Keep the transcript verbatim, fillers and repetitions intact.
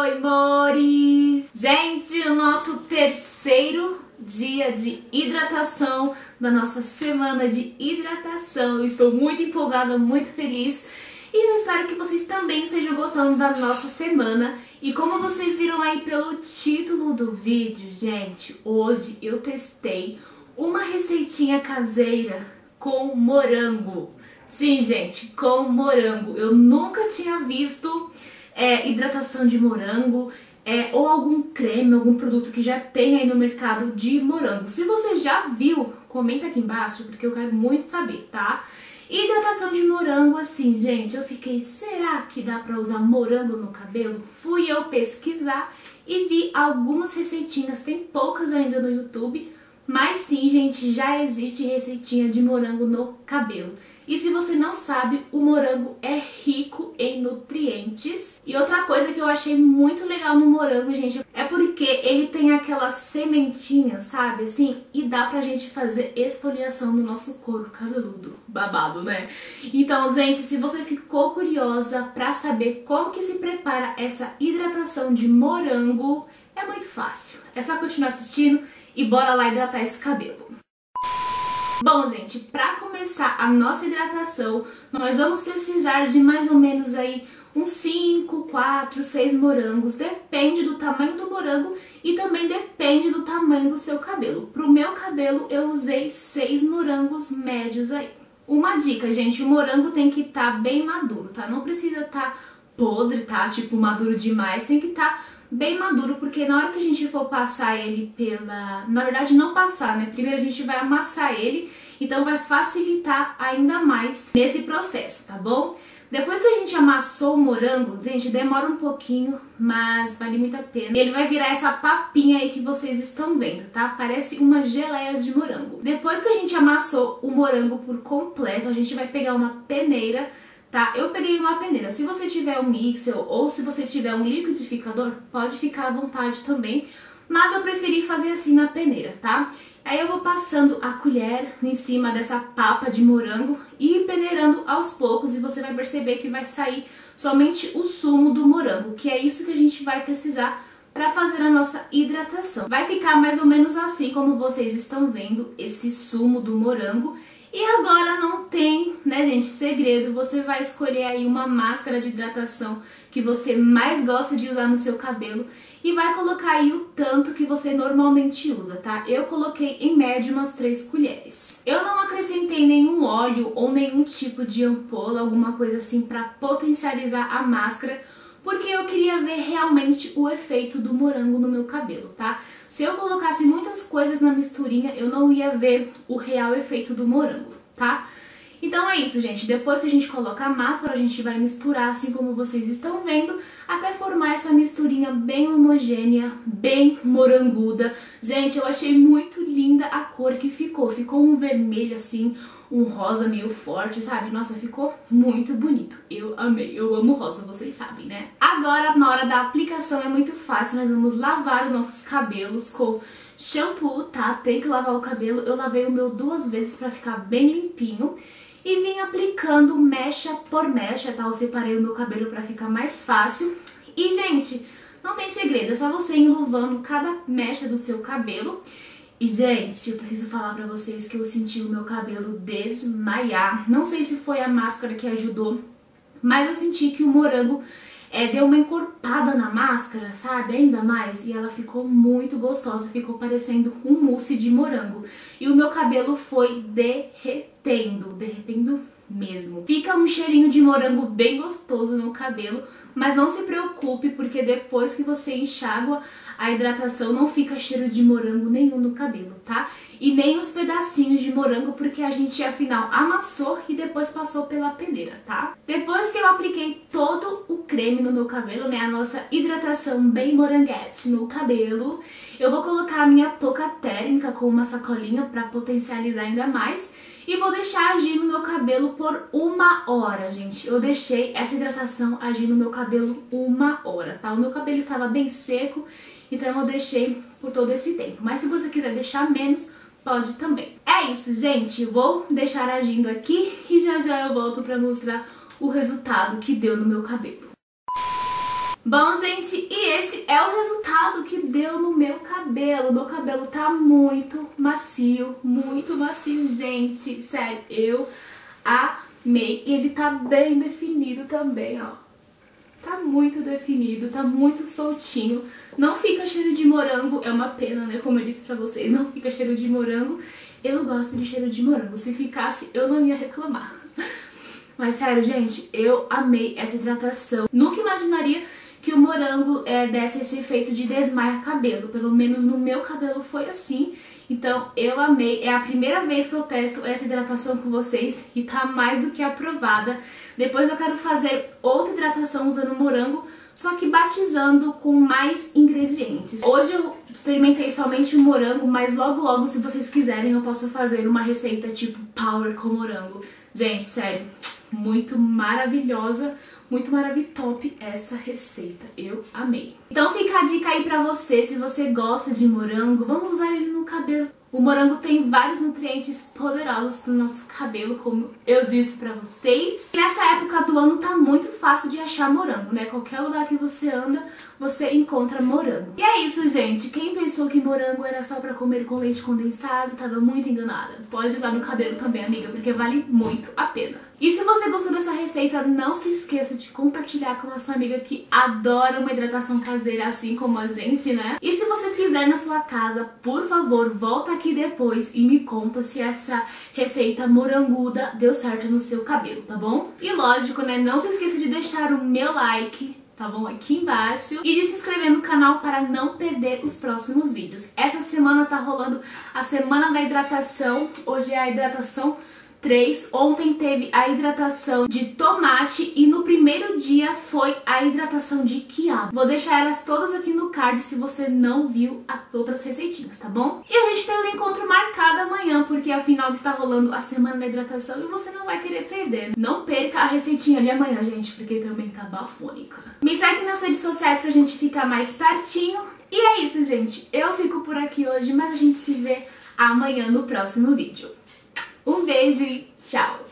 Oi, amores! Gente, o nosso terceiro dia de hidratação da nossa semana de hidratação. Eu estou muito empolgada, muito feliz e eu espero que vocês também estejam gostando da nossa semana. E como vocês viram aí pelo título do vídeo, gente, hoje eu testei uma receitinha caseira com morango. Sim, gente, com morango. Eu nunca tinha visto é, hidratação de morango é, ou algum creme, algum produto que já tem aí no mercado de morango. Se você já viu, comenta aqui embaixo, porque eu quero muito saber, tá? Hidratação de morango, assim, gente, eu fiquei, será que dá pra usar morango no cabelo? Fui eu pesquisar e vi algumas receitinhas, tem poucas ainda no YouTube, mas sim, gente, já existe receitinha de morango no cabelo. E se você não sabe, o morango é rico em nutrientes. E outra coisa que eu achei muito legal no morango, gente, é porque ele tem aquela sementinha, sabe, assim, e dá pra gente fazer esfoliação no nosso couro cabeludo. Babado, né? Então, gente, se você ficou curiosa pra saber como que se prepara essa hidratação de morango, é muito fácil. É só continuar assistindo e bora lá hidratar esse cabelo. Bom, gente, pra começar a nossa hidratação, nós vamos precisar de mais ou menos aí uns cinco, quatro, seis morangos, depende do tamanho do morango e também depende do tamanho do seu cabelo. Pro meu cabelo eu usei seis morangos médios aí. Uma dica, gente, o morango tem que estar tá bem maduro, tá? Não precisa estar tá podre, tá? Tipo, maduro demais, tem que estar tá bem maduro, porque na hora que a gente for passar ele pela... Na verdade, não passar, né? Primeiro a gente vai amassar ele, então vai facilitar ainda mais nesse processo, tá bom? Depois que a gente amassou o morango, gente, demora um pouquinho, mas vale muito a pena. Ele vai virar essa papinha aí que vocês estão vendo, tá? Parece uma geleia de morango. Depois que a gente amassou o morango por completo, a gente vai pegar uma peneira, tá? Eu peguei uma peneira. Se você tiver um mixer ou se você tiver um liquidificador, pode ficar à vontade também. Mas eu preferi fazer assim na peneira, tá? Aí eu vou passando a colher em cima dessa papa de morango e peneirando aos poucos. E você vai perceber que vai sair somente o sumo do morango, que é isso que a gente vai precisar para fazer a nossa hidratação. Vai ficar mais ou menos assim como vocês estão vendo, esse sumo do morango. E agora não tem, né, gente, segredo, você vai escolher aí uma máscara de hidratação que você mais gosta de usar no seu cabelo e vai colocar aí o tanto que você normalmente usa, tá? Eu coloquei em média umas três colheres. Eu não acrescentei nenhum óleo ou nenhum tipo de ampola, alguma coisa assim pra potencializar a máscara, porque eu queria ver realmente o efeito do morango no meu cabelo, tá? Se eu colocasse muitas coisas na misturinha, eu não ia ver o real efeito do morango, tá? Então é isso, gente. Depois que a gente coloca a máscara, a gente vai misturar, assim como vocês estão vendo, até formar essa misturinha bem homogênea, bem moranguda. Gente, eu achei muito linda a cor que ficou. Ficou um vermelho assim, um rosa meio forte, sabe? Nossa, ficou muito bonito. Eu amei, eu amo rosa, vocês sabem, né? Agora, na hora da aplicação, é muito fácil. Nós vamos lavar os nossos cabelos com shampoo, tá? Tem que lavar o cabelo. Eu lavei o meu duas vezes pra ficar bem limpinho. E vim aplicando mecha por mecha, tá? Eu separei o meu cabelo pra ficar mais fácil. E, gente, não tem segredo, é só você ir enluvando cada mecha do seu cabelo. E, gente, eu preciso falar pra vocês que eu senti o meu cabelo desmaiar. Não sei se foi a máscara que ajudou, mas eu senti que o morango é, deu uma encorpada na máscara, sabe? Ainda mais. E ela ficou muito gostosa, ficou parecendo um mousse de morango. E o meu cabelo foi derretendo, derretendo mesmo. Fica um cheirinho de morango bem gostoso no cabelo, mas não se preocupe, porque depois que você enxágua a hidratação não fica cheiro de morango nenhum no cabelo, tá? E nem os pedacinhos de morango, porque a gente afinal amassou e depois passou pela peneira, tá? Depois que eu apliquei todo o creme no meu cabelo, né, a nossa hidratação bem moranguete no cabelo, eu vou colocar a minha touca térmica com uma sacolinha pra potencializar ainda mais. E vou deixar agir no meu cabelo por uma hora, gente. Eu deixei essa hidratação agir no meu cabelo uma hora, tá? O meu cabelo estava bem seco, então eu deixei por todo esse tempo. Mas se você quiser deixar menos, pode também. É isso, gente. Vou deixar agindo aqui e já já eu volto pra mostrar o resultado que deu no meu cabelo. Bom, gente, e esse é o resultado que deu no meu cabelo. Meu cabelo tá muito macio, muito macio, gente. Sério, eu amei. E ele tá bem definido também, ó. Tá muito definido, tá muito soltinho. Não fica cheiro de morango, é uma pena, né? Como eu disse pra vocês, não fica cheiro de morango. Eu gosto de cheiro de morango. Se ficasse, eu não ia reclamar. Mas sério, gente, eu amei essa hidratação. Nunca imaginaria que o morango é, desse esse efeito de desmaia cabelo. Pelo menos no meu cabelo foi assim. Então eu amei, é a primeira vez que eu testo essa hidratação com vocês e tá mais do que aprovada. Depois eu quero fazer outra hidratação usando morango, só que batizando com mais ingredientes. Hoje eu experimentei somente o morango, mas logo logo, se vocês quiserem, eu posso fazer uma receita tipo power com morango. Gente, sério, muito maravilhosa. Muito maravilhosa essa receita, eu amei. Então fica a dica aí pra você, se você gosta de morango, vamos usar ele no cabelo. O morango tem vários nutrientes poderosos pro nosso cabelo, como eu disse pra vocês. E nessa época do ano tá muito fácil de achar morango, né? Qualquer lugar que você anda, você encontra morango. E é isso, gente. Quem pensou que morango era só pra comer com leite condensado, tava muito enganada. Pode usar no cabelo também, amiga, porque vale muito a pena. E se você gostou dessa receita, não se esqueça de compartilhar com a sua amiga que adora uma hidratação caseira assim como a gente, né? E se você fizer na sua casa, por favor, volta aqui depois e me conta se essa receita moranguda deu certo no seu cabelo, tá bom? E lógico, né? Não se esqueça de deixar o meu like, tá bom? Aqui embaixo. E de se inscrever no canal para não perder os próximos vídeos. Essa semana tá rolando a semana da hidratação. Hoje é a hidratação três. Ontem teve a hidratação de tomate e no primeiro dia foi a hidratação de quiabo. Vou deixar elas todas aqui no card se você não viu as outras receitinhas, tá bom? E a gente tem um encontro marcado amanhã, porque afinal está rolando a semana da hidratação e você não vai querer perder. Não perca a receitinha de amanhã, gente, porque também tá bafônica. Me segue nas redes sociais pra gente ficar mais pertinho. E é isso, gente. Eu fico por aqui hoje, mas a gente se vê amanhã no próximo vídeo. Um beijo e tchau!